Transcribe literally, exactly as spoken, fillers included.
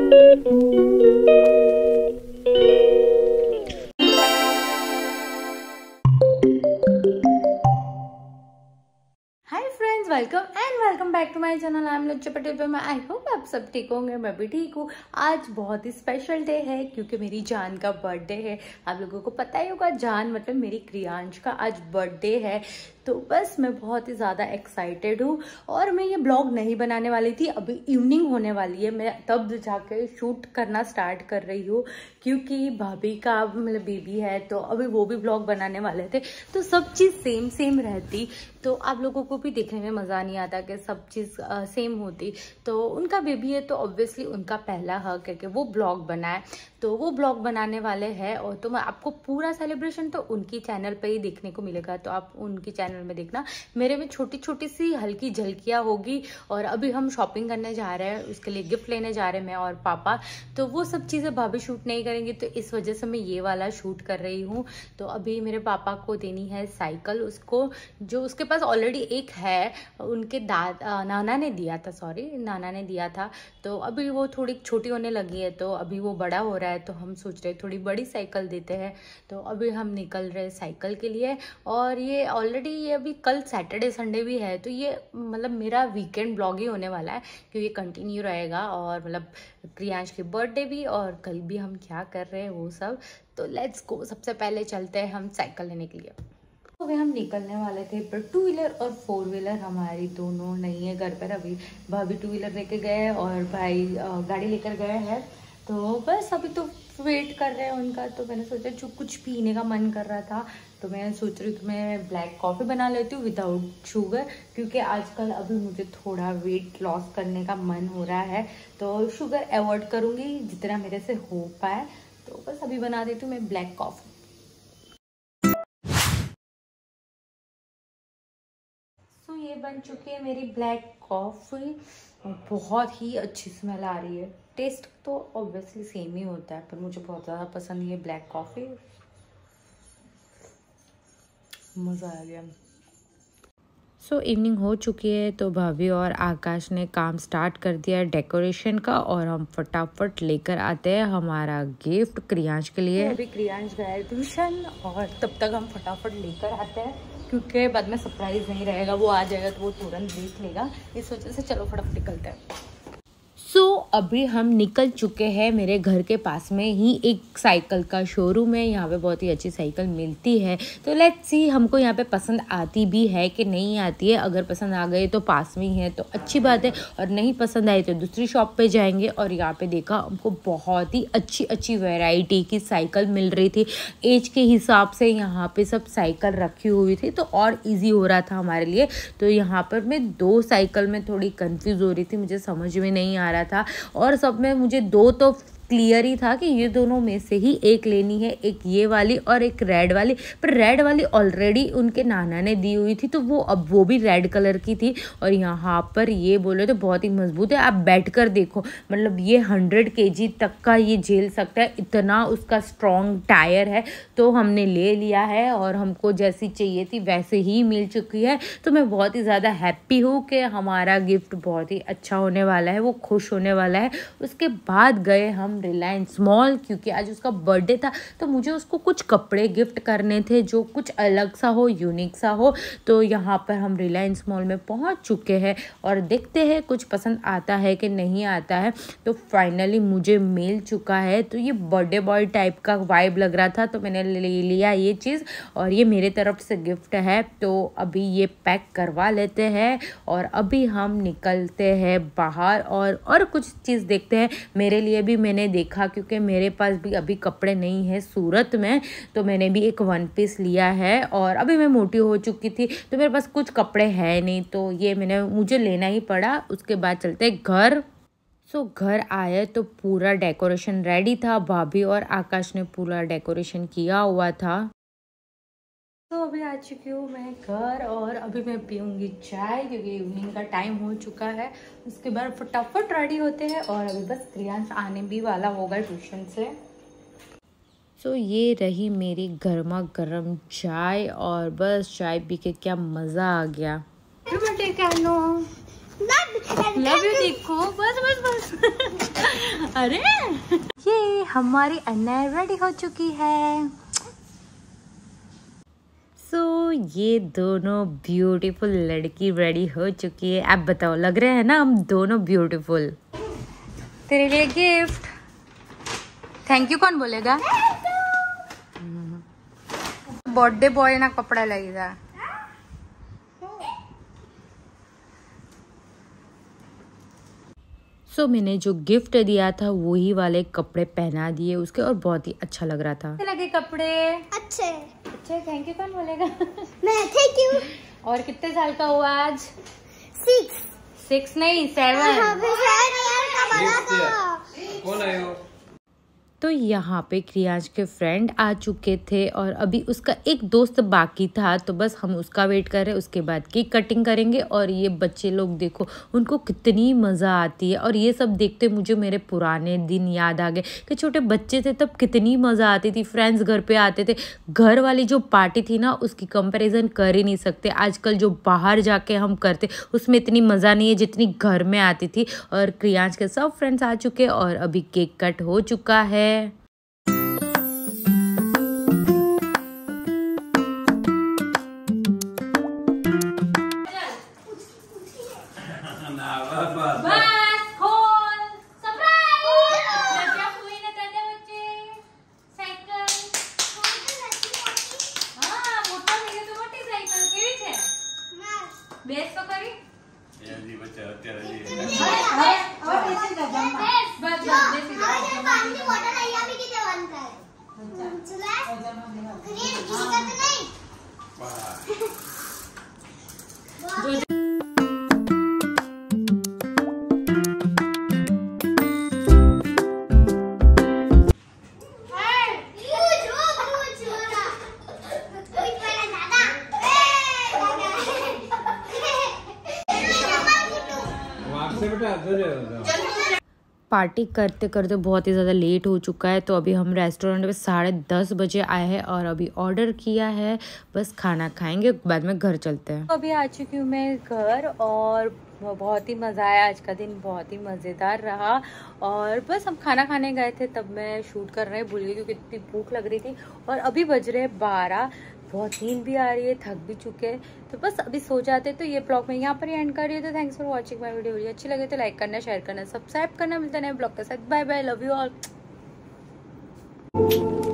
Welcome and welcome back to my channel. I am Lajja Patel पे। मैं I hope आप सब ठीक होंगे, मैं भी ठीक हूँ। आज बहुत ही स्पेशल डे है क्योंकि मेरी जान का बर्थडे है। आप लोगों को पता ही होगा, जान मतलब मेरी क्रियांश का आज बर्थडे है। तो बस मैं बहुत ही ज़्यादा एक्साइटेड हूँ और मैं ये ब्लॉग नहीं बनाने वाली थी, अभी इवनिंग होने वाली है, मैं तब जाके शूट करना स्टार्ट कर रही हूँ क्योंकि भाभी का मतलब बेबी है तो अभी वो भी ब्लॉग बनाने वाले थे। तो सब चीज़ सेम सेम रहती तो आप लोगों को भी देखने में मज़ा नहीं आता कि सब चीज़ सेम होती। तो उनका बेबी है तो ऑब्वियसली उनका पहला हक है कि वो ब्लॉग बनाए, तो वो ब्लॉग बनाने वाले हैं। और तो मैं आपको पूरा सेलिब्रेशन तो उनकी चैनल पे ही देखने को मिलेगा, तो आप उनकी चैनल में देखना। मेरे में छोटी छोटी सी हल्की झलकियाँ होगी। और अभी हम शॉपिंग करने जा रहे हैं, उसके लिए गिफ्ट लेने जा रहे हैं मैं और पापा। तो वो सब चीज़ें भाभी शूट नहीं करेंगे, तो इस वजह से मैं ये वाला शूट कर रही हूँ। तो अभी मेरे पापा को देनी है साइकिल, उसको जो उसके पास ऑलरेडी एक है, उनके दादा नाना ने दिया था, सॉरी नाना ने दिया था। तो अभी वो थोड़ी छोटी होने लगी है, तो अभी वो बड़ा हो रहा है, तो हम सोच रहे थोड़ी बड़ी साइकिल देते हैं। तो अभी हम निकल रहे साइकिल के लिए। और ये ऑलरेडी ये अभी कल सैटरडे संडे भी है, तो ये मतलब मेरा वीकेंड ब्लॉग ही होने वाला है क्योंकि ये कंटिन्यू रहेगा। और मतलब क्रियांश की बर्थडे भी और कल भी हम क्या कर रहे हैं वो सब। तो लेट्स गो, सबसे पहले चलते हैं हम साइकिल लेने के लिए। तो वे हम निकलने वाले थे, पर टू व्हीलर और फोर व्हीलर हमारी दोनों नहीं है घर पर। अभी भाभी टू व्हीलर लेके गए और भाई गाड़ी लेकर गए हैं। तो बस अभी तो वेट कर रहे हैं उनका। तो मैंने सोचा जो कुछ पीने का मन कर रहा था, तो मैं सोच रही हूँ कि मैं ब्लैक कॉफ़ी बना लेती हूँ विदाउट शुगर, क्योंकि आजकल अभी मुझे थोड़ा वेट लॉस करने का मन हो रहा है। तो शुगर अवॉइड करूँगी जितना मेरे से हो पाए। तो बस अभी बना देती हूँ मैं ब्लैक कॉफ़ी। तो ये बन चुकी है मेरी ब्लैक कॉफ़ी। बहुत ही अच्छी स्मेल आ रही है। टेस्ट तो ऑब्वियसली सेम ही होता है, पर मुझे बहुत ज़्यादा पसंद है ब्लैक कॉफ़ी। मज़ा आ गया। सो so, इवनिंग हो चुकी है, तो भाभी और आकाश ने काम स्टार्ट कर दिया है डेकोरेशन का। और हम फटाफट लेकर आते हैं हमारा गिफ्ट क्रियांश के लिए। अभी क्रियांश गया है ट्यूशन और तब तक हम फटाफट लेकर आते हैं क्योंकि बाद में सरप्राइज नहीं रहेगा, वो आ जाएगा तो वो तुरंत देख लेगा। इस वजह से चलो फटाफट निकलते हैं। सो so, अभी हम निकल चुके हैं। मेरे घर के पास में ही एक साइकिल का शोरूम है, यहाँ पे बहुत ही अच्छी साइकिल मिलती है। तो लेट्स सी हमको यहाँ पे पसंद आती भी है कि नहीं आती है। अगर पसंद आ गई तो पास में ही है तो अच्छी बात है, और नहीं पसंद आई तो दूसरी शॉप पे जाएंगे। और यहाँ पे देखा हमको बहुत ही अच्छी अच्छी वैरायटी की साइकिल मिल रही थी। एज के हिसाब से यहाँ पे सब साइकिल रखी हुई थी, तो और ईजी हो रहा था हमारे लिए। तो यहाँ पर मैं दो साइकिल में थोड़ी कन्फ्यूज़ हो रही थी, मुझे समझ में नहीं आ रहा था। और सब में मुझे दो तो क्लियर ही था कि ये दोनों में से ही एक लेनी है, एक ये वाली और एक रेड वाली। पर रेड वाली ऑलरेडी उनके नाना ने दी हुई थी, तो वो अब वो भी रेड कलर की थी। और यहाँ पर ये बोले तो बहुत ही मजबूत है, आप बैठ कर देखो, मतलब ये हंड्रेड केजी तक का ये झेल सकता है, इतना उसका स्ट्रॉन्ग टायर है। तो हमने ले लिया है और हमको जैसी चाहिए थी वैसे ही मिल चुकी है। तो मैं बहुत ही ज़्यादा हैप्पी हूँ कि हमारा गिफ्ट बहुत ही अच्छा होने वाला है, वो खुश होने वाला है। उसके बाद गए हम रिलायंस मॉल, क्योंकि आज उसका बर्थडे था, तो मुझे उसको कुछ कपड़े गिफ्ट करने थे जो कुछ अलग सा हो, यूनिक सा हो। तो यहाँ पर हम रिलायंस मॉल में पहुँच चुके हैं और देखते हैं कुछ पसंद आता है कि नहीं आता है। तो फाइनली मुझे मिल चुका है। तो ये बर्थडे बॉय टाइप का वाइब लग रहा था, तो मैंने ले लिया ये चीज़, और ये मेरे तरफ से गिफ्ट है। तो अभी ये पैक करवा लेते हैं और अभी हम निकलते हैं बाहर और और कुछ चीज़ देखते हैं। मेरे लिए भी मैंने देखा, क्योंकि मेरे पास भी अभी कपड़े नहीं है सूरत में, तो मैंने भी एक वन पीस लिया है। और अभी मैं मोटी हो चुकी थी तो मेरे पास कुछ कपड़े हैं नहीं, तो ये मैंने मुझे लेना ही पड़ा। उसके बाद चलते घर। सो so, घर आए तो पूरा डेकोरेशन रेडी था, भाभी और आकाश ने पूरा डेकोरेशन किया हुआ था। तो अभी आ चुकी हूँ मैं घर और अभी मैं पीऊँगी चाय क्योंकि इवनिंग का टाइम हो चुका है। उसके बाद फटाफट रेडी होते हैं और अभी बस क्रियांश आने भी वाला होगा ट्यूशन से। सो so, ये रही मेरी गर्मा गर्म चाय और बस चाय पी के क्या मज़ा आ गया। लव यू देखो, बस बस बस अरे ये हमारी अन्ना रेडी हो चुकी है। सो so, ये दोनों ब्यूटीफुल लड़की रेडी हो चुकी है। आप बताओ, लग रहे हैं ना हम दोनों ब्यूटीफुल? तेरे लिए गिफ्ट। थैंक यू कौन बोलेगा? बर्थडे बॉय ना कपड़ा लगेगा। सो so, मैंने जो गिफ्ट दिया था वही वाले कपड़े पहना दिए उसके और बहुत ही अच्छा लग रहा था। लगे कपड़े अच्छे अच्छे। थैंक यू कौन बोलेगा? मैं थैंक यू। और कितने साल का हुआ आज? सिक्स सिक्स नहीं सेवन। कौन आए हो? तो यहाँ पे क्रियांश के फ्रेंड आ चुके थे और अभी उसका एक दोस्त बाकी था, तो बस हम उसका वेट कर रहे हैं। उसके बाद केक कटिंग करेंगे। और ये बच्चे लोग देखो, उनको कितनी मज़ा आती है। और ये सब देखते मुझे मेरे पुराने दिन याद आ गए कि छोटे बच्चे थे तब कितनी मज़ा आती थी। फ्रेंड्स घर पे आते थे। घर वाली जो पार्टी थी ना, उसकी कंपेरिजन कर ही नहीं सकते। आजकल जो बाहर जाके हम करते उसमें इतनी मज़ा नहीं है जितनी घर में आती थी। और क्रियांश के सब फ्रेंड्स आ चुके और अभी केक कट हो चुका है। बेस तो करी जल्दी बच्चा અત્યારે હવે હવે બેસી જા જમવા બસ બસ બેસી જા પાણી બોટલ અહીંયા भी किते बंद कर चला क्रिएट की करते नहीं पार्टी करते करते बहुत ही ज़्यादा लेट हो चुका है। तो अभी हम रेस्टोरेंट में साढ़े दस बजे आए हैं और अभी ऑर्डर किया है। बस खाना खाएंगे, बाद में घर चलते हैं। अभी आ चुकी हूँ मैं घर और बहुत ही मज़ा आया। आज का दिन बहुत ही मज़ेदार रहा। और बस हम खाना खाने गए थे तब मैं शूट कर रहे भूल गई क्योंकि इतनी भूख लग रही थी। और अभी बज रहे बारह, बहुत नींद भी आ रही है, थक भी चुके हैं। तो बस अभी सो जाते। तो ये ब्लॉग मैं यहाँ पर ही एंड कर रही हूँ। तो thanks for watching my video. Video अच्छी लगे तो लाइक करना, शेयर करना, सब्सक्राइब करना। मिलता है नए ब्लॉग के साथ। Bye bye, love you all.